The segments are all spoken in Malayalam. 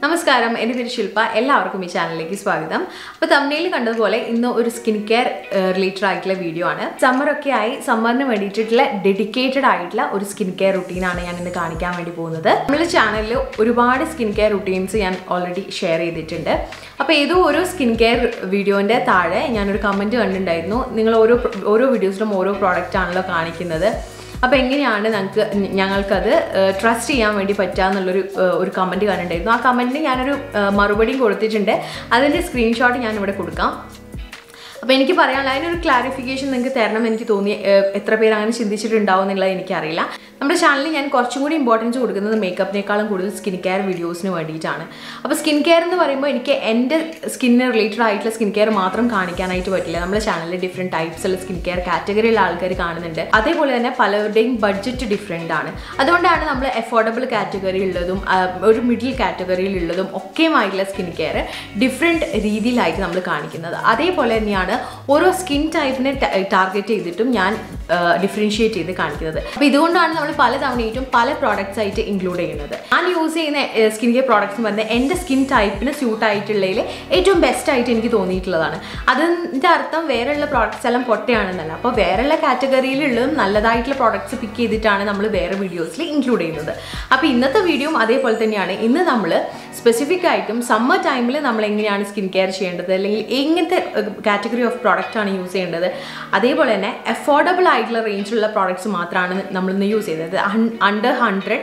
നമസ്കാരം എൻ്റെ പേര് ശില്പ എല്ലാവർക്കും ഈ ചാനലിലേക്ക് സ്വാഗതം അപ്പോൾ തംബ്നെയിൽ കണ്ടതുപോലെ ഇന്ന് ഒരു സ്കിൻ കെയർ റിലേറ്റഡ് ആയിട്ടുള്ള വീഡിയോ ആണ് സമ്മർ ഒക്കെ ആയി സമ്മറിന് വേണ്ടിയിട്ടുള്ള ഡെഡിക്കേറ്റഡ് ആയിട്ടുള്ള ഒരു സ്കിൻ കെയർ റുട്ടീൻ ആണ് ഞാൻ ഇന്ന് കാണിക്കാൻ വേണ്ടി പോകുന്നത് നമ്മുടെ ചാനലിൽ ഒരുപാട് സ്കിൻ കെയർ റുട്ടീൻസ് ഞാൻ ഓൾറെഡി ഷെയർ ചെയ്തിട്ടുണ്ട് അപ്പോൾ ഏതോ ഒരു സ്കിൻ കെയർ വീഡിയോൻ്റെ താഴെ ഞാനൊരു കമൻറ്റ് കണ്ടിട്ടുണ്ടായിരുന്നു നിങ്ങൾ ഓരോ വീഡിയോസിലും ഓരോ പ്രോഡക്റ്റ് ആണല്ലോ കാണിക്കുന്നത് അപ്പോൾ എങ്ങനെയാണ് ഞങ്ങൾക്കത് ട്രസ്റ്റ് ചെയ്യാൻ വേണ്ടി പറ്റുക എന്നുള്ളൊരു കമൻറ്റ് കണ്ടിട്ടുണ്ടായിരുന്നു ആ കമൻറ്റിന് ഞാനൊരു മറുപടിയും കൊടുത്തിട്ടുണ്ട് അതിൻ്റെ സ്ക്രീൻഷോട്ട് ഞാനിവിടെ കൊടുക്കാം അപ്പോൾ എനിക്ക് പറയാനുള്ള അതിനൊരു ക്ലാരിഫിക്കേഷൻ നിങ്ങൾക്ക് തരണം എനിക്ക് തോന്നി എത്ര പേര് അങ്ങനെ ചിന്തിച്ചിട്ടുണ്ടാവും എന്നുള്ളത് എനിക്കറിയില്ല നമ്മുടെ ചാനലിൽ ഞാൻ കുറച്ചും കൂടി ഇമ്പോർട്ടൻസ് കൊടുക്കുന്നത് മേക്കപ്പിനേക്കാളും കൂടുതൽ സ്കിൻ കെയർ വീഡിയോസിന് വേണ്ടിയിട്ടാണ് അപ്പോൾ സ്കിൻ കെയർ എന്ന് പറയുമ്പോൾ എനിക്ക് എൻ്റെ സ്കിന്നിന് റിലേറ്റഡ് ആയിട്ടുള്ള സ്കിൻ കെയർ മാത്രം കാണിക്കാനായിട്ട് പറ്റില്ല നമ്മുടെ ചാനലിൽ ഡിഫറെൻറ്റ് ടൈപ്സുള്ള സ്കിൻ കെയർ കാറ്റഗറിയിലുള്ള ആൾക്കാർ കാണുന്നുണ്ട് അതേപോലെ തന്നെ പലരുടെയും ബഡ്ജറ്റ് ഡിഫറെൻ്റ് ആണ് അതുകൊണ്ടാണ് നമ്മൾ അഫോർഡബിൾ കാറ്റഗറിയിലുള്ളതും ഒരു മിഡിൽ കാറ്റഗറിയിലുള്ളതും ഒക്കെയുമായിട്ടുള്ള സ്കിൻ കെയർ ഡിഫറെൻറ്റ് രീതിയിലായിട്ട് നമ്മൾ കാണിക്കുന്നത് അതേപോലെ തന്നെയാണ് ഓരോ സ്കിൻ ടൈപ്പിനെ ടാർഗറ്റ് ചെയ്തിട്ടും ഞാൻ ഡിഫറൻഷിയേറ്റ് ചെയ്ത് കാണിക്കുന്നത് അപ്പോൾ ഇതുകൊണ്ടാണ് നമ്മൾ പല തവണയായിട്ടും പല പ്രോഡക്ട്സ് ആയിട്ട് ഇൻക്ലൂഡ് ചെയ്യുന്നത് ഞാൻ യൂസ് ചെയ്യുന്ന സ്കിൻ കെയർ പ്രോഡക്ട്സ് എന്ന് പറഞ്ഞാൽ എൻ്റെ സ്കിൻ ടൈപ്പിന് സ്യൂട്ട് ആയിട്ടുള്ളതിൽ ഏറ്റവും ബെസ്റ്റ് ആയിട്ട് എനിക്ക് തോന്നിയിട്ടുള്ളതാണ് അതിൻ്റെ അർത്ഥം വേറെയുള്ള പ്രോഡക്ട്സ് എല്ലാം പൊട്ടയാണെന്നല്ല അപ്പോൾ വേറെയുള്ള കാറ്റഗറിയിലുള്ളതും നല്ലതായിട്ടുള്ള പ്രോഡക്ട്സ് പിക്ക് ചെയ്തിട്ടാണ് നമ്മൾ വേറെ വീഡിയോസിൽ ഇൻക്ലൂഡ് ചെയ്യുന്നത് അപ്പോൾ ഇന്നത്തെ വീഡിയോയും അതേപോലെ തന്നെയാണ് ഇന്ന് നമ്മൾ സ്പെസിഫിക് ആയിട്ടും സമ്മർ ടൈമിൽ നമ്മൾ എങ്ങനെയാണ് സ്കിൻ കെയർ ചെയ്യേണ്ടത് അല്ലെങ്കിൽ എങ്ങനത്തെ കാറ്റഗറി ഓഫ് പ്രോഡക്റ്റ് ആണ് യൂസ് ചെയ്യേണ്ടത് അതേപോലെ തന്നെ അഫോർഡബിൾ ആയിട്ടുള്ള റേഞ്ചിലുള്ള പ്രോഡക്ട്സ് മാത്രമാണ് നമ്മളിന്ന് യൂസ് ചെയ്യുന്നത് അണ്ടർ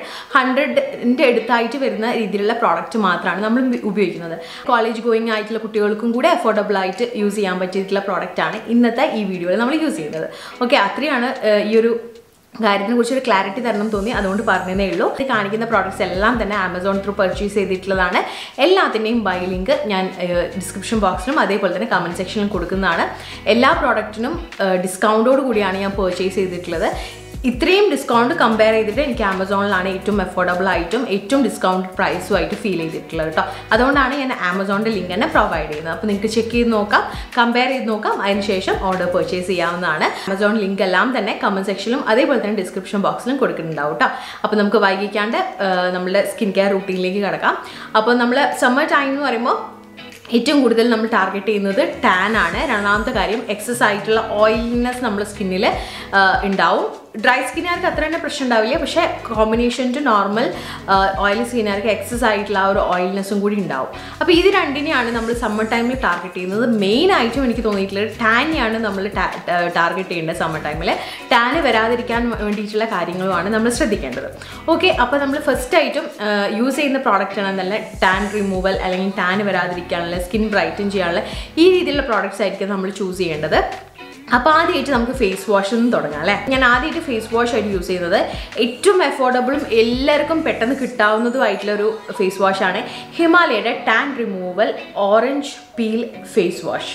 100ൻ്റെ അടുത്തായിട്ട് വരുന്ന രീതിയിലുള്ള പ്രോഡക്റ്റ് മാത്രമാണ് നമ്മൾ ഉപയോഗിക്കുന്നത് കോളേജ് ഗോയിങ് ആയിട്ടുള്ള കുട്ടികൾക്കും കൂടെ അഫോർഡബിൾ ആയിട്ട് യൂസ് ചെയ്യാൻ പറ്റിയിട്ടുള്ള പ്രോഡക്റ്റ് ആണ് ഇന്നത്തെ ഈ വീഡിയോയിൽ നമ്മൾ യൂസ് ചെയ്യുന്നത് ഓക്കെ അത്രയാണ് ഈ ഒരു കാര്യത്തിനെ കുറിച്ചൊരു ക്ലാരിറ്റി തരണം തോന്നി അതുകൊണ്ട് പറഞ്ഞതേ ഉള്ളൂ ഇത് കാണിക്കുന്ന പ്രോഡക്ട്സ് എല്ലാം തന്നെ ആമസോൺ ത്രൂ പർച്ചേസ് ചെയ്തിട്ടുള്ളതാണ് എല്ലാത്തിൻ്റെയും ബൈ ലിങ്ക് ഞാൻ ഡിസ്ക്രിപ്ഷൻ ബോക്സിലും അതേപോലെ തന്നെ കമൻറ്റ് സെക്ഷനിലും കൊടുക്കുന്നതാണ് എല്ലാ പ്രോഡക്റ്റിനും ഡിസ്കൗണ്ടോട് കൂടിയാണ് ഞാൻ പർച്ചേസ് ചെയ്തിട്ടുള്ളത് ഇത്രയും ഡിസ്കൗണ്ട് കമ്പയർ ചെയ്തിട്ട് എനിക്ക് ആമസോണിലാണ് ഏറ്റവും അഫോർഡബിൾ ആയിട്ടും ഏറ്റവും ഡിസ്കൗണ്ട് പ്രൈസും ആയിട്ട് ഫീൽ ചെയ്തിട്ടുള്ളത് കേട്ടോ അതുകൊണ്ടാണ് ഞാൻ ആമസോണിൻ്റെ ലിങ്ക് തന്നെ പ്രൊവൈഡ് ചെയ്യുന്നത് അപ്പോൾ നിങ്ങൾക്ക് ചെക്ക് ചെയ്ത് നോക്കാം കമ്പയർ ചെയ്ത് നോക്കാം അതിനുശേഷം ഓർഡർ പർച്ചേസ് ചെയ്യാവുന്നതാണ് ആമസോൺ ലിങ്ക് എല്ലാം തന്നെ കമൻറ്റ് സെക്ഷനിലും അതേപോലെ തന്നെ ഡിസ്ക്രിപ്ഷൻ ബോക്സിലും കൊടുക്കുന്നുണ്ടാവും കേട്ടോ അപ്പോൾ നമുക്ക് വൈകിക്കാണ്ട് നമ്മുടെ സ്കിൻ കെയർ റൂട്ടീനിലേക്ക് കിടക്കാം അപ്പോൾ നമ്മൾ സമ്മർ ടൈം എന്ന് പറയുമ്പോൾ ഏറ്റവും കൂടുതൽ നമ്മൾ ടാർഗറ്റ് ചെയ്യുന്നത് ടാൻ ആണ് രണ്ടാമത്തെ കാര്യം എക്സസ് ആയിട്ടുള്ള ഓയിലിനെസ് നമ്മുടെ സ്കിന്നിൽ ഉണ്ടാവും ഡ്രൈ സ്കിന്നുകാർക്ക് അത്ര തന്നെ പ്രശ്നം ഉണ്ടാവില്ല പക്ഷേ കോമ്പിനേഷൻ ടു നോർമൽ ഓയിലി സ്കിന്നുകാർക്ക് എക്സസ് ആയിട്ടുള്ള ആ ഒരു ഓയിൽനെസ്സും കൂടി ഉണ്ടാവും അപ്പോൾ ഇത് രണ്ടിനെയാണ് നമ്മൾ സമ്മർ ടൈമിൽ ടാർഗറ്റ് ചെയ്യുന്നത് മെയിൻ ആയിട്ടും എനിക്ക് തോന്നിയിട്ടുള്ളത് ടാനെയാണ് നമ്മൾ ടാർഗറ്റ് ചെയ്യേണ്ടത് സമ്മർ ടൈമിൽ ടാന് വരാതിരിക്കാൻ വേണ്ടിയിട്ടുള്ള കാര്യങ്ങളുമാണ് നമ്മൾ ശ്രദ്ധിക്കേണ്ടത് ഓക്കെ അപ്പോൾ നമ്മൾ ഫസ്റ്റ് ആയിട്ടും യൂസ് ചെയ്യുന്ന പ്രോഡക്റ്റാണ് നല്ല ടാൻ റിമൂവൽ അല്ലെങ്കിൽ ടാന് വരാതിരിക്കാനുള്ള സ്കിൻ ബ്രൈറ്റൻ ചെയ്യാനുള്ള ഈ രീതിയിലുള്ള പ്രോഡക്റ്റ്സ് ആയിരിക്കും നമ്മൾ ചൂസ് ചെയ്യേണ്ടത് അപ്പോൾ ആദ്യമായിട്ട് നമുക്ക് ഫേസ് വാഷിൽ നിന്ന് തുടങ്ങാം അല്ലേ ഞാൻ ആദ്യമായിട്ട് ഫേസ് വാഷ് ആയിട്ട് യൂസ് ചെയ്യുന്നത് ഏറ്റവും അഫോർഡബിളും എല്ലാവർക്കും പെട്ടെന്ന് കിട്ടാവുന്നതുമായിട്ടുള്ള ഒരു ഫേസ് വാഷാണ് ഹിമാലയയുടെ tan removal orange peel face wash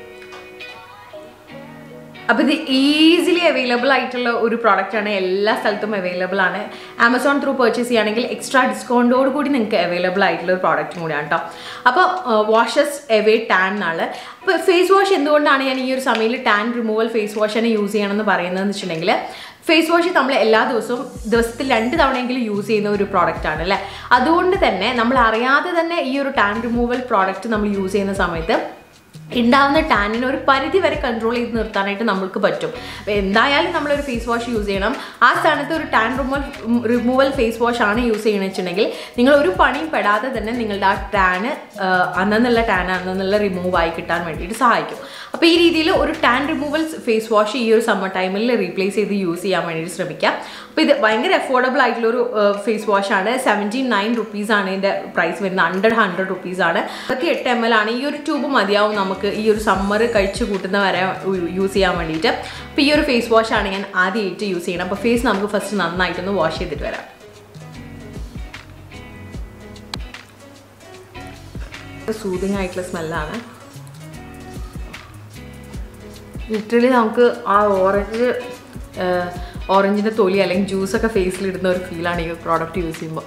അപ്പോൾ ഇത് ഈസിലി അവൈലബിൾ ആയിട്ടുള്ള ഒരു പ്രോഡക്റ്റാണ് എല്ലാ സ്ഥലത്തും അവൈലബിൾ ആണ് ആമസോൺ ത്രൂ പർച്ചേസ് ചെയ്യുകയാണെങ്കിൽ എക്സ്ട്രാ ഡിസ്കൗണ്ടോട് കൂടി നിങ്ങൾക്ക് അവൈലബിൾ ആയിട്ടുള്ള ഒരു പ്രോഡക്റ്റും കൂടിയാണ് കേട്ടോ അപ്പോൾ വാഷസ് എവേ ടാൻ എന്നാണ് അപ്പോൾ ഫേസ് വാഷ് എന്തുകൊണ്ടാണ് ഞാൻ ഈ ഒരു സമയത്ത് ടാൻ റിമൂവൽ ഫേസ് വാഷ് തന്നെ യൂസ് ചെയ്യണമെന്ന് പറയുന്നതെന്ന് വെച്ചിട്ടുണ്ടെങ്കിൽ ഫേസ് വാഷ് നമ്മൾ എല്ലാ ദിവസത്തിൽ 2 തവണയെങ്കിലും യൂസ് ചെയ്യുന്ന ഒരു പ്രോഡക്റ്റാണ് അല്ലേ അതുകൊണ്ട് തന്നെ നമ്മൾ അറിയാതെ തന്നെ ഈ ഒരു ടാൻ റിമൂവൽ പ്രോഡക്റ്റ് നമ്മൾ യൂസ് ചെയ്യുന്ന സമയത്ത് ഉണ്ടാകുന്ന ടാനിനെ ഒരു പരിധി വരെ കൺട്രോൾ ചെയ്ത് നിർത്താനായിട്ട് നമുക്ക് പറ്റും അപ്പോൾ എന്തായാലും നമ്മളൊരു ഫേസ് വാഷ് യൂസ് ചെയ്യണം ആ സ്ഥാനത്ത് ഒരു ടാൻ റിമൂവൽ ഫേസ് വാഷ് ആണ് യൂസ് ചെയ്യണമെന്ന് വെച്ചിട്ടുണ്ടെങ്കിൽ നിങ്ങൾ ഒരു പണിയും പെടാതെ തന്നെ നിങ്ങളുടെ ആ ടാന് അന്നുള്ള റിമൂവ് ആയി കിട്ടാൻ വേണ്ടിയിട്ട് സഹായിക്കും അപ്പോൾ ഈ രീതിയിൽ ഒരു ടാൻ റിമൂവൽ ഫേസ് വാഷ് ഈ ഒരു സമ്മർ ടൈമിൽ റീപ്ലേസ് ചെയ്ത് യൂസ് ചെയ്യാൻ വേണ്ടിയിട്ട് ശ്രമിക്കാം അപ്പോൾ ഇത് ഭയങ്കര അഫോർഡബിൾ ആയിട്ടുള്ളൊരു ഫേസ് വാഷാണ് 79 റുപ്പീസാണ് ഇതിൻ്റെ പ്രൈസ് വരുന്നത് അണ്ടർ 100 റുപ്പീസാണ് 8 ml ആണ് ഈ ഒരു ട്യൂബ് മതിയാവും നമുക്ക് ഈ ഒരു സമ്മർ കഴിച്ച് കൂട്ടുന്ന വരെ യൂസ് ചെയ്യാൻ വേണ്ടിയിട്ട് അപ്പോൾ ഈ ഒരു ഫേസ് വാഷാണ് ഞാൻ ആദ്യമായിട്ട് യൂസ് ചെയ്യണം അപ്പോൾ ഫേസ് നമുക്ക് ഫസ്റ്റ് നന്നായിട്ടൊന്ന് വാഷ് ചെയ്തിട്ട് വരാം സൂതിങ് ആയിട്ടുള്ള സ്മെല്ലാണ് ലിറ്ററലി നമുക്ക് ആ ഓറഞ്ചിൻ്റെ തൊലി അല്ലെങ്കിൽ ജ്യൂസൊക്കെ ഫേസിലിടുന്ന ഒരു ഫീലാണ് ഈ പ്രോഡക്റ്റ് യൂസ് ചെയ്യുമ്പോൾ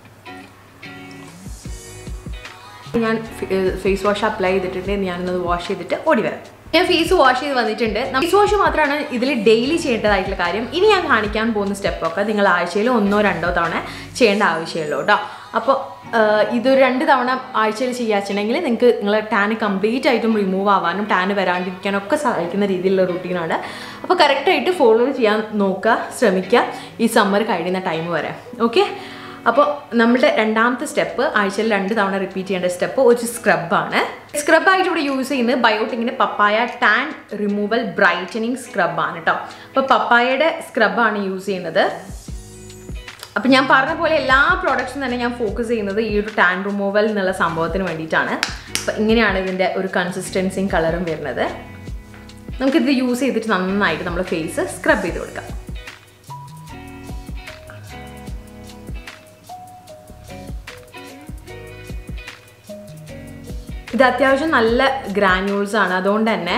ഞാൻ ഫേസ് വാഷ് അപ്ലൈ ചെയ്തിട്ടുണ്ട് ഞാനൊന്ന് വാഷ് ചെയ്തിട്ട് ഓടി വരാം ഞാൻ ഫേസ് വാഷ് ചെയ്ത് വന്നിട്ടുണ്ട് ഫേസ് വാഷ് മാത്രമാണ് ഇതിൽ ഡെയിലി ചെയ്യേണ്ടതായിട്ടുള്ള കാര്യം ഇനി ഞാൻ കാണിക്കാൻ പോകുന്ന സ്റ്റെപ്പൊക്കെ നിങ്ങൾ ആഴ്ചയിൽ 1-2 തവണ ചെയ്യേണ്ട ആവശ്യമുള്ളൂ കേട്ടോ അപ്പോൾ ഇതൊരു 2 തവണ ആഴ്ചയിൽ ചെയ്യാച്ചുണ്ടെങ്കിൽ നിങ്ങൾക്ക് നിങ്ങളെ ടാൻ കംപ്ലീറ്റ് ആയിട്ടും റിമൂവ് ആവാനും ടാൻ വരാണ്ടിരിക്കാനൊക്കെ സഹായിക്കുന്ന രീതിയിലുള്ള റുട്ടീനാണ്. അപ്പോൾ കറക്റ്റായിട്ട് ഫോളോ ചെയ്യാൻ നോക്കുക, ശ്രമിക്കുക ഈ സമ്മർ കഴിയുന്ന ടൈം വരെ. ഓക്കെ, അപ്പോൾ നമ്മുടെ രണ്ടാമത്തെ സ്റ്റെപ്പ്, ആഴ്ചയിൽ 2 തവണ റിപ്പീറ്റ് ചെയ്യേണ്ട സ്റ്റെപ്പ് ഒരു സ്ക്രബാണ്. സ്ക്രബായിട്ട് ഇവിടെ യൂസ് ചെയ്യുന്നത് ബയോട്ടിക്കിൻ്റെ പപ്പായ ടാൻ റിമൂവൽ ബ്രൈറ്റനിങ് സ്ക്രബാണ് കേട്ടോ. അപ്പോൾ പപ്പായയുടെ സ്ക്രബാണ് യൂസ് ചെയ്യുന്നത്. അപ്പോൾ ഞാൻ പറഞ്ഞ പോലെ എല്ലാ പ്രോഡക്ട്സും തന്നെ ഞാൻ ഫോക്കസ് ചെയ്യുന്നത് ഈ ഒരു ടാൻ റിമൂവൽ എന്നുള്ള സംഭവത്തിന് വേണ്ടിയിട്ടാണ്. അപ്പോൾ ഇങ്ങനെയാണ് ഇതിൻ്റെ ഒരു കൺസിസ്റ്റൻസിയും കളറും വരുന്നത്. നമുക്കിത് യൂസ് ചെയ്തിട്ട് നന്നായിട്ട് നമ്മൾ ഫേസ് സ്ക്രബ് ചെയ്ത് കൊടുക്കാം. ഇത് അത്യാവശ്യം നല്ല ഗ്രാന്യൂൾസ് ആണ്, അതുകൊണ്ട് തന്നെ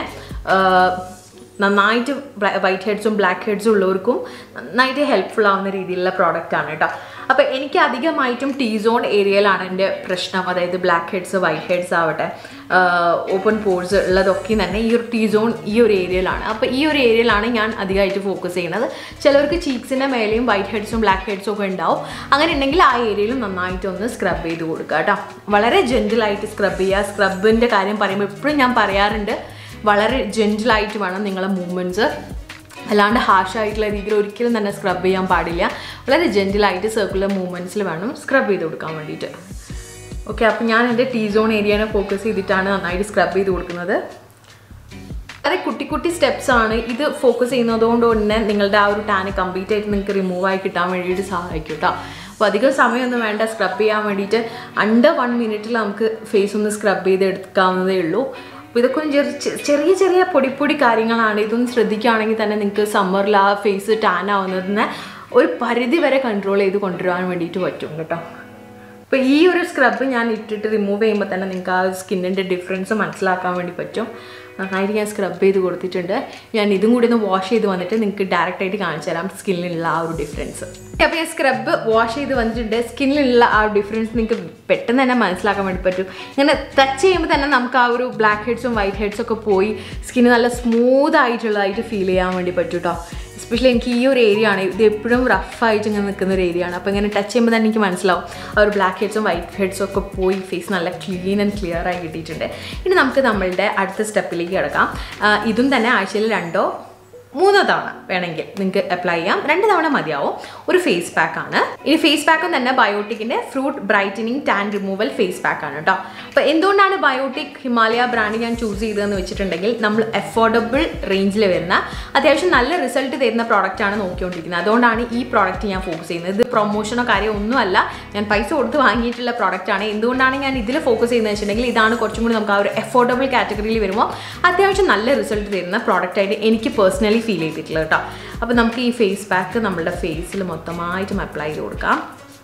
നന്നായിട്ട് വൈറ്റ് ഹെഡ്സും ബ്ലാക്ക് ഹെഡ്സും ഉള്ളവർക്കും നന്നായിട്ട് ഹെൽപ്ഫുൾ ആവുന്ന രീതിയിലുള്ള പ്രോഡക്റ്റ് ആണ് കേട്ടോ. അപ്പോൾ എനിക്ക് അധികമായിട്ടും ടീ സോൺ ഏരിയയിലാണ് എൻ്റെ പ്രശ്നം, അതായത് ബ്ലാക്ക് ഹെഡ്സ് വൈറ്റ് ഹെഡ്സ് ആവട്ടെ ഓപ്പൺ പോർസ് ഉള്ളതൊക്കെ തന്നെ ഈ ഒരു ടീ സോൺ ഈ ഒരു ഏരിയയിലാണ്. അപ്പോൾ ഈ ഒരു ഏരിയയിലാണ് ഞാൻ അധികമായിട്ട് ഫോക്കസ് ചെയ്യുന്നത്. ചിലവർക്ക് ചീക്സിൻ്റെ മേലെയും വൈറ്റ് ഹെഡ്സും ബ്ലാക്ക് ഹെഡ്സും ഒക്കെ ഉണ്ടാവും. അങ്ങനെ ഉണ്ടെങ്കിൽ ആ ഏരിയയിലും നന്നായിട്ടൊന്ന് സ്ക്രബ് ചെയ്ത് കൊടുക്കുക കേട്ടോ. വളരെ ജെൻറ്റിലായിട്ട് സ്ക്രബ് ചെയ്യുക. സ്ക്രബിൻ്റെ കാര്യം പറയുമ്പോൾ എപ്പോഴും ഞാൻ പറയാറുണ്ട്, വളരെ ജെൻറ്റിലായിട്ട് വേണം നിങ്ങളെ മൂവ്മെൻറ്റ്സ്, അല്ലാണ്ട് ഹാർഷായിട്ടുള്ള രീതിയിൽ ഒരിക്കലും തന്നെ സ്ക്രബ് ചെയ്യാൻ പാടില്ല. വളരെ ജെൻറ്റിലായിട്ട് സർക്കുലർ മൂവ്മെൻറ്റ്സിൽ വേണം സ്ക്രബ് ചെയ്ത് കൊടുക്കാൻ വേണ്ടിയിട്ട്. ഓക്കെ, അപ്പോൾ ഞാൻ എൻ്റെ ടീ സോൺ ഏരിയനെ ഫോക്കസ് ചെയ്തിട്ടാണ് നന്നായിട്ട് സ്ക്രബ് ചെയ്ത് കൊടുക്കുന്നത്. വളരെ കുട്ടി കുട്ടി സ്റ്റെപ്സ് ആണ്. ഇത് ഫോക്കസ് ചെയ്യുന്നതുകൊണ്ട് തന്നെ നിങ്ങളുടെ ആ ഒരു ടാന് കംപ്ലീറ്റ് ആയിട്ട് നിങ്ങൾക്ക് റിമൂവ് ആയി കിട്ടാൻ വേണ്ടിയിട്ട് സഹായിക്കും കേട്ടോ. അപ്പോൾ അധികം സമയമൊന്നും വേണ്ട സ്ക്രബ് ചെയ്യാൻ വേണ്ടിയിട്ട്. അണ്ടർ 1 മിനിറ്റിൽ നമുക്ക് ഫേസ് ഒന്ന് സ്ക്രബ് ചെയ്ത് എടുക്കാവുന്നതേ ഉള്ളൂ. അപ്പോൾ ഇതൊക്കെ ചെറിയ ചെറിയ പൊടി കാര്യങ്ങളാണ്. ഇതൊന്നും ശ്രദ്ധിക്കുകയാണെങ്കിൽ തന്നെ നിങ്ങൾക്ക് സമ്മറിൽ ആ ഫേസ് ടാൻ ആവുന്നതിനെ ഒരു പരിധി വരെ കൺട്രോൾ ചെയ്ത് കൊണ്ടുവരാൻ വേണ്ടിയിട്ട് പറ്റും കേട്ടോ. അപ്പോൾ ഈ ഒരു സ്ക്രബ് ഞാൻ ഇട്ടിട്ട് റിമൂവ് ചെയ്യുമ്പോൾ തന്നെ നിങ്ങൾക്ക് ആ സ്കിന്നിൻ്റെ ഡിഫറൻസ് മനസ്സിലാക്കാൻ വേണ്ടി പറ്റും. നന്നായിട്ട് ഞാൻ സ്ക്രബ് ചെയ്ത് കൊടുത്തിട്ടുണ്ട്. ഞാൻ ഇതും കൂടി ഒന്ന് വാഷ് ചെയ്ത് വന്നിട്ട് നിങ്ങൾക്ക് ഡയറക്റ്റായിട്ട് കാണിച്ചു തരാം സ്കിന്നിലുള്ള ആ ഒരു ഡിഫറൻസ്. അപ്പോൾ ഞാൻ സ്ക്രബ് വാഷ് ചെയ്ത് വന്നിട്ടുണ്ട്. സ്കിന്നിലുള്ള ആ ഡിഫറൻസ് നിങ്ങൾക്ക് പെട്ടെന്ന് തന്നെ മനസ്സിലാക്കാൻ വേണ്ടി പറ്റും. ഇങ്ങനെ ടച്ച് ചെയ്യുമ്പോൾ തന്നെ നമുക്ക് ആ ഒരു ബ്ലാക്ക് ഹെഡ്സും വൈറ്റ് ഹെഡ്സും ഒക്കെ പോയി സ്കിന്ന് നല്ല സ്മൂത്ത് ആയിട്ടുള്ളതായിട്ട് ഫീൽ ചെയ്യാൻ വേണ്ടി പറ്റും കേട്ടോ. എസ്പെഷ്യലി എനിക്ക് ഈ ഒരു ഏരിയ ആണ്, ഇത് എപ്പോഴും റഫായിട്ട് ഇങ്ങനെ നിൽക്കുന്ന ഒരു ഏരിയ ആണ്. അപ്പോൾ ഇങ്ങനെ ടച്ച് ചെയ്യുമ്പോൾ തന്നെ എനിക്ക് മനസ്സിലാവും ആ ഒരു ബ്ലാക്ക് ഹെഡ്സും വൈറ്റ് ഹെഡ്സും ഒക്കെ പോയി ഫേസ് നല്ല ക്ലീൻ ആൻഡ് ക്ലിയർ ആയി കിട്ടിയിട്ടുണ്ട്. ഇനി നമുക്ക് നമ്മളുടെ അടുത്ത സ്റ്റെപ്പിലേക്ക് കിടക്കാം. ഇതും തന്നെ ആഴ്ചയിൽ 2 3 തവണ വേണമെങ്കിൽ നിങ്ങൾക്ക് അപ്ലൈ ചെയ്യാം. 2 തവണ മതിയാവും. ഒരു ഫേസ് പാക്ക് ആണ്. ഇനി ഫേസ് പാക്കും തന്നെ ബയോട്ടിക്കിൻ്റെ fruit brightening tan removal face pack ആണ് കേട്ടോ. അപ്പോൾ എന്തുകൊണ്ടാണ് ബയോട്ടിക് ഹിമാലയ ബ്രാൻഡ് ഞാൻ ചൂസ് ചെയ്തതെന്ന് വെച്ചിട്ടുണ്ടെങ്കിൽ നമ്മൾ അഫോർഡബിൾ റേഞ്ചിൽ വരുന്ന അത്യാവശ്യം നല്ല റിസൾട്ട് തരുന്ന പ്രോഡക്റ്റ് ആണ് നോക്കിക്കൊണ്ടിരിക്കുന്നത്. അതുകൊണ്ടാണ് ഈ പ്രോഡക്റ്റ് ഞാൻ ഫോക്കസ് ചെയ്യുന്നത്. ഇത് പ്രൊമോഷനോ കാര്യം ഒന്നുമല്ല, ഞാൻ പൈസ കൊടുത്ത് വാങ്ങിയിട്ടുള്ള പ്രോഡക്റ്റ് ആണ്. എന്തുകൊണ്ടാണ് ഞാൻ ഇതിൽ ഫോക്കസ് ചെയ്യുന്നത് വെച്ചിട്ടുണ്ടെങ്കിൽ ഇതാണ് കുറച്ചും കൂടി നമുക്ക് ആ ഒരു അഫോർഡബിൾ കാറ്റഗറിയിൽ വരുമ്പോൾ അത്യാവശ്യം നല്ല റിസൾട്ട് തരുന്ന പ്രോഡക്റ്റ് ആയിട്ട് എനിക്ക് പേഴ്സണലി ഫീൽ ചെയ്തിട്ടില്ല കേട്ടോ. അപ്പോൾ നമുക്ക് ഈ ഫേസ് പാക്ക് നമ്മുടെ ഫേസിൽ മൊത്തമായിട്ടും അപ്ലൈ ചെയ്ത് കൊടുക്കാം.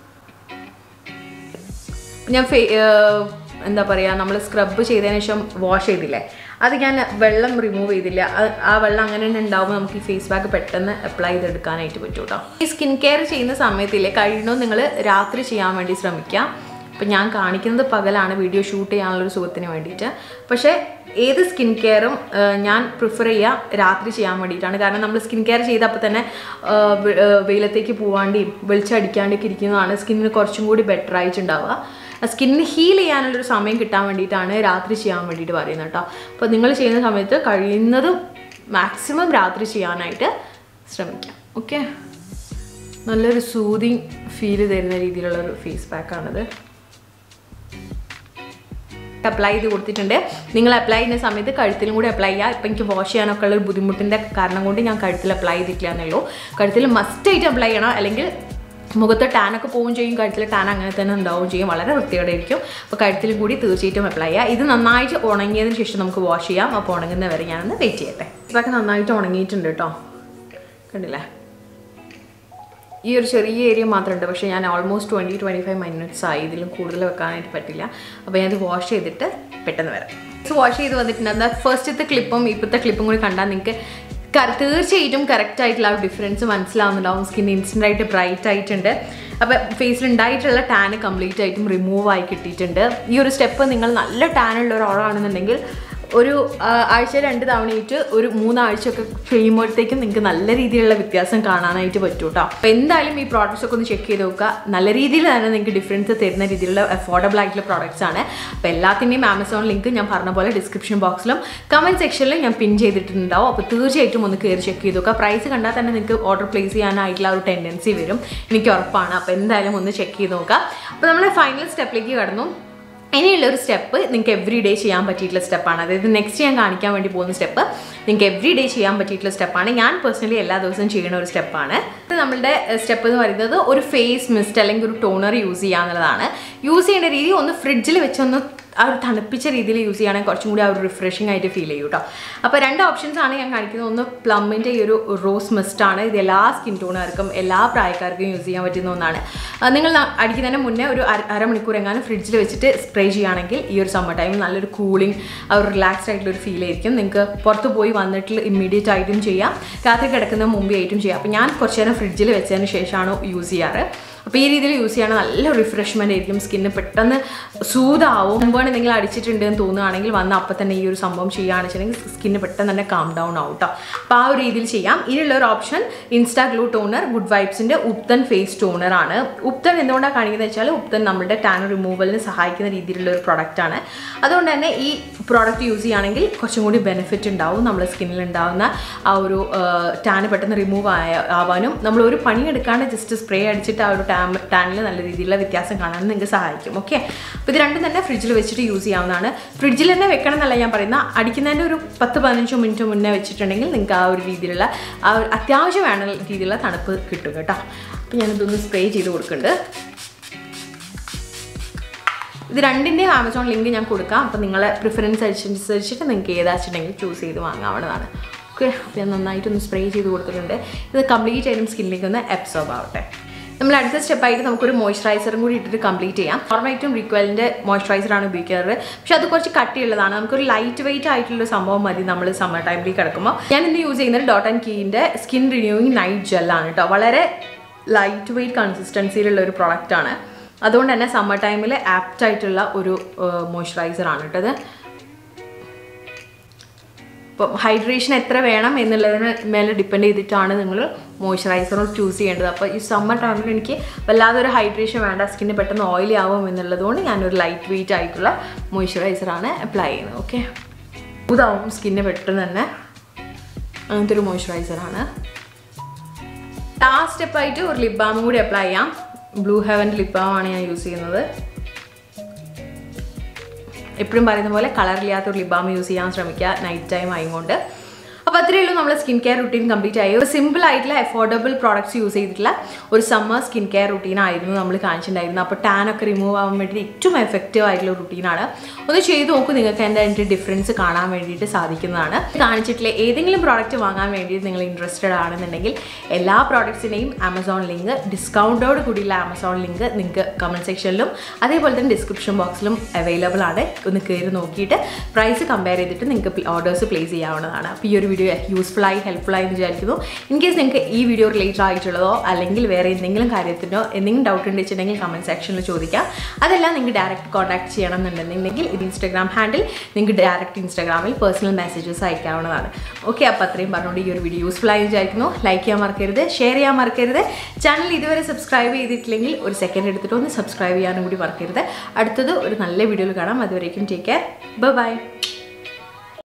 ഞാൻ എന്താ പറയുക, നമ്മൾ സ്ക്രബ് ചെയ്തതിന് ശേഷം വാഷ് ചെയ്തില്ലേ, അത് ഞാൻ വെള്ളം റിമൂവ് ചെയ്തില്ല. ആ വെള്ളം അങ്ങനെ തന്നെ ഉണ്ടാവുമ്പോൾ നമുക്ക് ഈ ഫേസ് പാക്ക് പെട്ടെന്ന് അപ്ലൈ ചെയ്തെടുക്കാനായിട്ട് പറ്റും കേട്ടോ. ഈ സ്കിൻ കെയർ ചെയ്യുന്ന സമയത്തില്ലേ കഴിയണോ നിങ്ങൾ രാത്രി ചെയ്യാൻ വേണ്ടി ശ്രമിക്കുക. അപ്പം ഞാൻ കാണിക്കുന്നത് പകലാണ് വീഡിയോ ഷൂട്ട് ചെയ്യാനുള്ളൊരു സുഖത്തിന് വേണ്ടിയിട്ട്. പക്ഷേ ഏത് സ്കിൻ കെയറും ഞാൻ പ്രിഫർ ചെയ്യുക രാത്രി ചെയ്യാൻ വേണ്ടിയിട്ടാണ്. കാരണം നമ്മൾ സ്കിൻ കെയർ ചെയ്തപ്പോൾ തന്നെ വെയിലത്തേക്ക് പോവാണ്ടിയും വെളിച്ചടിക്കാണ്ടൊക്കെ ഇരിക്കുന്നതാണ് സ്കിന്നിന് കുറച്ചും കൂടി ബെറ്റർ ആയിട്ടുണ്ടാവുക. സ്കിന്നിന് ഹീൽ ചെയ്യാനുള്ളൊരു സമയം കിട്ടാൻ വേണ്ടിയിട്ടാണ് രാത്രി ചെയ്യാൻ വേണ്ടിയിട്ട് പറയുന്നത് കേട്ടോ. അപ്പോൾ നിങ്ങൾ ചെയ്യുന്ന സമയത്ത് കഴിയുന്നതും മാക്സിമം രാത്രി ചെയ്യാനായിട്ട് ശ്രമിക്കാം. ഓക്കെ, നല്ലൊരു സൂതിങ് ഫീൽ തരുന്ന രീതിയിലുള്ളൊരു ഫേസ് പാക്കാണിത്. അപ്ലൈ ചെയ്ത് കൊടുത്തിട്ടുണ്ട്. നിങ്ങൾ അപ്ലൈ ചെയ്യുന്ന സമയത്ത് കഴുത്തിലും കൂടി അപ്ലൈ ചെയ്യുക. ഇപ്പം എനിക്ക് വാഷ് ചെയ്യാനൊക്കെ ഉള്ളൊരു ബുദ്ധിമുട്ടിൻ്റെ കാരണം കൊണ്ട് ഞാൻ കഴുത്തിൽ അപ്ലൈ ചെയ്തിട്ടില്ല എന്നുള്ളൂ. കഴുത്തിൽ മസ്റ്റായിട്ട് അപ്ലൈ ചെയ്യണം, അല്ലെങ്കിൽ മുഖത്ത് ടാനൊക്കെ പോവുകയും ചെയ്യും, കഴുത്തിൽ ടാൻ അങ്ങനെ തന്നെ ഉണ്ടാവുകയും ചെയ്യും, വളരെ വൃത്തിയോടെയായിരിക്കും. അപ്പോൾ കഴുത്തിലും കൂടി തീർച്ചയായിട്ടും അപ്ലൈ ചെയ്യുക. ഇത് നന്നായിട്ട് ഉണങ്ങിയതിന് ശേഷം നമുക്ക് വാഷ് ചെയ്യാം. അപ്പോൾ ഉണങ്ങുന്നവരെ ഞാനൊന്ന് വെയിറ്റ് ചെയ്യട്ടെ. ഇതൊക്കെ നന്നായിട്ട് ഉണങ്ങിയിട്ടുണ്ട് കേട്ടോ, കണ്ടില്ലേ. ഈ ഒരു ചെറിയ ഏരിയ മാത്രമുണ്ട്, പക്ഷേ ഞാൻ ഓൾമോസ്റ്റ് 20-25 മിനിറ്റ്സ് ആയി. ഇതിലും കൂടുതൽ വെക്കാനായിട്ട് പറ്റില്ല. അപ്പോൾ ഞാനത് വാഷ് ചെയ്തിട്ട് പെട്ടെന്ന് വരാം. വാഷ് ചെയ്ത് വന്നിട്ടുണ്ട്. എന്നാൽ ഫസ്റ്റത്തെ ക്ലിപ്പും ഇപ്പോഴത്തെ ക്ലിപ്പും കൂടി കണ്ടാൽ നിങ്ങൾക്ക് തീർച്ചയായിട്ടും കറക്റ്റ് ആയിട്ടുള്ള ആ ഡിഫറൻസ് മനസ്സിലാവുന്നുണ്ടാവും. സ്കിൻ ഇൻസ്റ്റൻ്റായിട്ട് ബ്രൈറ്റ് ആയിട്ടുണ്ട്. അപ്പോൾ ഫേസിൽ ഉണ്ടായിട്ടുള്ള ടാന് കംപ്ലീറ്റ് ആയിട്ടും റിമൂവ് ആയി കിട്ടിയിട്ടുണ്ട്. ഈ ഒരു സ്റ്റെപ്പ് നിങ്ങൾ നല്ല ടാനുള്ള ഒരാളാണെന്നുണ്ടെങ്കിൽ ഒരു ആഴ്ച 2 തവണയായിട്ട് ഒരു 3 ആഴ്ചയൊക്കെ കഴിയുമ്പോഴത്തേക്കും നിങ്ങൾക്ക് നല്ല രീതിയിലുള്ള വ്യത്യാസം കാണാനായിട്ട് പറ്റും കേട്ടോ. അപ്പോൾ എന്തായാലും ഈ പ്രോഡക്റ്റ്സ് ഒക്കെ ഒന്ന് ചെക്ക് ചെയ്ത് നോക്കുക. നല്ല രീതിയിൽ തന്നെ നിങ്ങൾക്ക് ഡിഫറൻസ് തരുന്ന രീതിയിലുള്ള അഫോർഡബിൾ ആയിട്ടുള്ള പ്രോഡക്റ്റ്സ് ആണ്. അപ്പോൾ എല്ലാത്തിൻ്റെയും ആമസോൺ ലിങ്ക് ഞാൻ പറഞ്ഞ പോലെ ഡിസ്ക്രിപ്ഷൻ ബോക്സിലും കമൻറ്റ് സെക്ഷനിലും ഞാൻ പിൻ ചെയ്തിട്ടുണ്ടാവും. അപ്പോൾ തീർച്ചയായിട്ടും ഒന്ന് കയറി ചെക്ക് ചെയ്ത് നോക്കുക. പ്രൈസ് കണ്ടാൽ തന്നെ നിങ്ങൾക്ക് ഓർഡർ പ്ലേസ് ചെയ്യാനായിട്ടുള്ള ഒരു ടെൻഡൻസി വരും, എനിക്ക് ഉറപ്പാണ്. അപ്പോൾ എന്തായാലും ഒന്ന് ചെക്ക് ചെയ്ത് നോക്കുക. അപ്പോൾ നമ്മൾ ഫൈനൽ സ്റ്റെപ്പിലേക്ക് കടന്നു. ഇനിയുള്ള ഒരു സ്റ്റെപ്പ് നിങ്ങൾക്ക് എവറി ഡേ ചെയ്യാൻ പറ്റിയിട്ടുള്ള സ്റ്റെപ്പാണ്. അതായത് നെക്സ്റ്റ് ഞാൻ കാണിക്കാൻ വേണ്ടി പോകുന്ന സ്റ്റെപ്പ് നിങ്ങൾക്ക് എവറി ഡേ ചെയ്യാൻ പറ്റിയിട്ടുള്ള സ്റ്റെപ്പാണ്. ഞാൻ പേഴ്സണലി എല്ലാ ദിവസവും ചെയ്യുന്ന ഒരു സ്റ്റെപ്പാണ്. നമ്മളുടെ സ്റ്റെപ്പ് എന്ന് പറയുന്നത് ഒരു ഫേസ് മിസ്റ്റ് അല്ലെങ്കിൽ ഒരു ടോണർ യൂസ് ചെയ്യുക എന്നുള്ളതാണ്. യൂസ് ചെയ്യേണ്ട രീതി ഒന്ന് ഫ്രിഡ്ജിൽ വെച്ചൊന്ന് ആ ഒരു തണുപ്പിച്ച രീതിയിൽ യൂസ് ചെയ്യുകയാണെങ്കിൽ കുറച്ചും കൂടി ആ ഒരു റിഫ്രഷിംഗ് ആയിട്ട് ഫീൽ ചെയ്യും കേട്ടോ. അപ്പോൾ 2 ഓപ്ഷൻസ് ആണ് ഞാൻ കാണിക്കുന്നത്. ഒന്ന് പ്ലമ്മിൻ്റെ ഈ ഒരു റോസ് മിസ്റ്റാണ്. ഇത് എല്ലാ സ്കിൻ ടോണുകാർക്കും എല്ലാ പ്രായക്കാർക്കും യൂസ് ചെയ്യാൻ പറ്റുന്ന ഒന്നാണ്. നിങ്ങൾ അടിക്കുന്നതിന് മുന്നേ ഒരു അരമണിക്കൂർ എങ്ങാനും ഫ്രിഡ്ജിൽ വെച്ചിട്ട് സ്പ്രേ ചെയ്യുകയാണെങ്കിൽ ഈ ഒരു സമ്മർ ടൈമിൽ നല്ലൊരു കൂളിംഗ് ആ ഒരു റിലാക്സ്ഡ് ആയിട്ടുള്ളൊരു ഫീൽ ആയിരിക്കും. നിങ്ങൾക്ക് പുറത്ത് പോയി വന്നിട്ട് ഇമ്മീഡിയറ്റ് ആയിട്ടും ചെയ്യാം, രാത്രി കിടക്കുന്ന മുമ്പേ ആയിട്ടും ചെയ്യാം. അപ്പോൾ ഞാൻ കുറച്ച് നേരം ഫ്രിഡ്ജിൽ വെച്ചതിന് ശേഷമാണ് യൂസ് ചെയ്യാറ്. അപ്പോൾ ഈ രീതിയിൽ യൂസ് ചെയ്യുകയാണെങ്കിൽ നല്ല റിഫ്രഷ്മെൻ്റ് ആയിരിക്കും, സ്കിന്ന് പെട്ടെന്ന് സൂതാവും. മുമ്പാണ് നിങ്ങൾ അടിച്ചിട്ടുണ്ട് എന്ന് തോന്നുകയാണെങ്കിൽ വന്ന് അപ്പം തന്നെ ഈ ഒരു സംഭവം ചെയ്യുകയാണെന്ന് വെച്ചിട്ടുണ്ടെങ്കിൽ സ്കിന്ന് പെട്ടെന്ന് തന്നെ കാം ഡൗൺ ആവും കേട്ടോ. അപ്പോൾ ആ ഒരു രീതിയിൽ ചെയ്യാം. ഇതിലുള്ള ഒരു option Insta glow toner good വൈബ്സിൻ്റെ ഉബ്തൻ ഫേസ് ടോണർ ആണ്. ഉബ്തൻ എന്തുകൊണ്ടാണ് കാണിക്കുന്നത് വെച്ചാൽ ഉബ്തൻ നമ്മുടെ ടാൻ റിമൂവലിന് സഹായിക്കുന്ന രീതിയിലുള്ള ഒരു പ്രോഡക്റ്റ് ആണ്. അതുകൊണ്ട് തന്നെ ഈ പ്രോഡക്റ്റ് യൂസ് ചെയ്യുകയാണെങ്കിൽ കുറച്ചും കൂടി ബെനിഫിറ്റ് ഉണ്ടാവും. നമ്മുടെ സ്കിന്നിൽ ഉണ്ടാകുന്ന ആ ഒരു ടാന് പെട്ടെന്ന് റിമൂവ് ആവാനും നമ്മൾ ഒരു പണിയെടുക്കാണ്ട് ജസ്റ്റ് സ്പ്രേ അടിച്ചിട്ട് ആ ഒരു ടാനിൽ നല്ല രീതിയിലുള്ള വ്യത്യാസം കാണാൻ നിങ്ങൾക്ക് സഹായിക്കും. ഓക്കെ, അപ്പോൾ ഇത് രണ്ടും തന്നെ ഫ്രിഡ്ജിൽ വെച്ചിട്ട് യൂസ് ചെയ്യാവുന്നതാണ്. ഫ്രിഡ്ജിൽ തന്നെ വെക്കണം എന്നല്ല ഞാൻ പറയുന്ന, അടിക്കുന്നതിൻ്റെ ഒരു 10-15 മിനിറ്റ് മുന്നേ വെച്ചിട്ടുണ്ടെങ്കിൽ നിങ്ങൾക്ക് ആ ഒരു രീതിയിലുള്ള ആ ഒരു അത്യാവശ്യം വേണ്ട രീതിയിലുള്ള തണുപ്പ് കിട്ടും കേട്ടോ. അപ്പോൾ ഞാനിതൊന്ന് സ്പ്രേ ചെയ്ത് കൊടുക്കുന്നുണ്ട്. ഇത് രണ്ടിൻ്റെയും ആമസോൺ ലിങ്ക് ഞാൻ കൊടുക്കാം. അപ്പോൾ നിങ്ങളെ പ്രിഫറൻസ് അനുസരിച്ചിട്ട് നിങ്ങൾക്ക് ഏതാച്ചിട്ടുണ്ടെങ്കിൽ ചൂസ് ചെയ്ത് വാങ്ങാവുന്നതാണ്. ഓക്കെ, അപ്പോൾ ഞാൻ നന്നായിട്ടൊന്ന് സ്പ്രേ ചെയ്ത് കൊടുത്തിട്ടുണ്ട്. ഇത് കംപ്ലീറ്റ് ആയിട്ടും സ്കിന്നിലേക്ക് ഒന്ന് അബ്സോർബ് ആവട്ടെ. നമ്മൾ അടുത്ത സ്റ്റെപ്പായിട്ട് നമുക്കൊരു മോയ്സ്ചറൈസറും കൂടി ഇട്ടിട്ട് കംപ്ലീറ്റ് ചെയ്യാം. നോർമലായിട്ടും റിക്വലിൻ്റെ മോയ്സ്ചറൈസറാണ് ഉപയോഗിക്കാറ്, പക്ഷെ അത് കുറച്ച് കട്ടിയുള്ളതാണ്. നമുക്കൊരു ലൈറ്റ് വെയിറ്റ് ആയിട്ടുള്ള സംഭവം മതി നമ്മൾ സമ്മർ ടൈമിലേക്ക് കിടക്കുമ്പോൾ. ഞാൻ ഇന്ന് യൂസ് ചെയ്യുന്നത് ഡോട്ട് ആൻഡ് കീൻ്റെ സ്കിൻ റിന്യൂവിങ് നൈറ്റ് ജെല്ലാണ് കേട്ടോ. വളരെ ലൈറ്റ് വെയിറ്റ് കൺസിസ്റ്റൻസിയിലുള്ള ഒരു പ്രോഡക്റ്റാണ്. അതുകൊണ്ട് തന്നെ സമ്മർ ടൈമിൽ ആപ്റ്റ് ആയിട്ടുള്ള ഒരു മോയ്സ്ചറൈസറാണ് കേട്ടത്. ഇപ്പം ഹൈഡ്രേഷൻ എത്ര വേണം എന്നുള്ളതിന് മേലെ ഡിപ്പെൻഡ് ചെയ്തിട്ടാണ് നിങ്ങൾ മോയ്സ്ചറൈസർ ചൂസ് ചെയ്യേണ്ടത്. അപ്പോൾ ഈ സമ്മർ ടൈമിൽ എനിക്ക് വല്ലാതെ ഒരു ഹൈഡ്രേഷൻ വേണ്ട, സ്കിന്ന് പെട്ടെന്ന് ഓയിലി ആവും എന്നുള്ളതുകൊണ്ട് ഞാനൊരു ലൈറ്റ് വെയിറ്റ് ആയിട്ടുള്ള മോയ്സ്ചറൈസറാണ് അപ്ലൈ ചെയ്യുന്നത്. ഓക്കെ, ഇതാവും സ്കിന്ന് പെട്ടെന്ന് തന്നെ അങ്ങനത്തെ ഒരു മോയ്സ്ചറൈസറാണ്. ലാസ്റ്റ് സ്റ്റെപ്പായിട്ട് ഒരു ലിപ് ബാമും കൂടി അപ്ലൈ ചെയ്യാം. ബ്ലൂ ഹെവൻ്റെ ലിപ് ബാമാണ് ഞാൻ യൂസ് ചെയ്യുന്നത്. എപ്പോഴും പറയുന്ന പോലെ കളറില്ലാത്തൊരു ലിപ് ബാം യൂസ് ചെയ്യാൻ ശ്രമിക്കുക നൈറ്റ് ടൈം ആയതുകൊണ്ട്. അപ്പോൾ അത്രയേ ഉള്ളൂ നമ്മൾ സ്കിൻ കെയർ റുട്ടീൻ കംപ്ലീറ്റ് ആയി. ഒരു സിമ്പിൾ ആയിട്ടുള്ള അഫോർഡബിൾ പ്രോഡക്ട്സ് യൂസ് ചെയ്തിട്ടുള്ള ഒരു സമ്മർ സ്കിൻ കെയർ റുട്ടീൻ ആയിരുന്നു നമ്മൾ കാണിച്ചിട്ടുണ്ടായിരുന്നു. അപ്പോൾ ടാനൊക്കെ റിമൂവ് ആവാൻ വേണ്ടി ഏറ്റവും എഫക്റ്റീവ് ആയിട്ടുള്ള റുട്ടീനാണ്. ഒന്ന് ചെയ്ത് നോക്കൂ, നിങ്ങൾക്ക് അതിൻ്റെ ഡിഫറൻസ് കാണാൻ വേണ്ടിയിട്ട് സാധിക്കുന്നതാണ്. കാണിച്ചിട്ടുള്ള ഏതെങ്കിലും പ്രോഡക്റ്റ് വാങ്ങാൻ വേണ്ടിയിട്ട് നിങ്ങൾ ഇൻട്രസ്റ്റഡ് ആണെന്നുണ്ടെങ്കിൽ എല്ലാ പ്രോഡക്ട്സിൻ്റെയും ആമസോൺ ലിങ്ക്, ഡിസ്കൗണ്ടോട് കൂടിയുള്ള ആമസോൺ ലിങ്ക് നിങ്ങൾക്ക് കമൻറ്റ് സെക്ഷനിലും അതേപോലെ തന്നെ ഡിസ്ക്രിപ്ഷൻ ബോക്സിലും അവൈലബിൾ ആണ്. ഒന്ന് കയറി നോക്കിയിട്ട് പ്രൈസ് കമ്പയർ ചെയ്തിട്ട് നിങ്ങൾക്ക് ഓർഡേഴ്സ് പ്ലേസ് ചെയ്യാവുന്നതാണ്. അപ്പോൾ ഈ ഒരു വീഡിയോ യൂസ്ഫുൾ ആയി ഹെൽപ്ഫുൾ ആയി എന്ന് വിചാരിക്കുന്നു. ഇൻ കേസ് നിങ്ങൾക്ക് ഈ വീഡിയോ റിലേറ്റഡ് ആയിട്ടുള്ളതോ അല്ലെങ്കിൽ വേറെ എന്തെങ്കിലും കാര്യത്തിനോ എന്തെങ്കിലും ഡൗട്ട് ഉണ്ടെന്നുണ്ടെങ്കിൽ കമൻറ്റ് സെക്ഷനിൽ ചോദിക്കാം. അതെല്ലാം നിങ്ങൾക്ക് ഡയറക്റ്റ് കോൺടാക്ട് ചെയ്യണം എന്നുണ്ടെന്നുണ്ടെങ്കിൽ ഇത് ഇൻസ്റ്റാഗ്രാം ഹാൻഡിൽ നിങ്ങൾക്ക് ഡയറക്റ്റ് ഇൻസ്റ്റാഗ്രാമിൽ പേഴ്സണൽ മെസ്സേജസ് അയക്കാവുന്നതാണ്. ഓക്കെ, അപ്പോൾ അത്രയും പറഞ്ഞുകൊണ്ട് ഈ ഒരു വീഡിയോ യൂസ്ഫുൾ ആയി വിചാരിക്കുന്നു. ലൈക്ക് ചെയ്യാൻ മറക്കരുത്, ഷെയർ ചെയ്യാൻ മറക്കരുത്. ചാനൽ ഇതുവരെ സബ്സ്ക്രൈബ് ചെയ്തിട്ടില്ലെങ്കിൽ ഒരു സെക്കൻഡ് എടുത്തിട്ട് ഒന്ന് സബ്സ്ക്രൈബ് ചെയ്യാനും കൂടി മറക്കരുത്. അടുത്തത് ഒരു നല്ല വീഡിയോയിൽ കാണാം. അതുവരേക്കും ടേക്ക് കെയർ, ബൈ.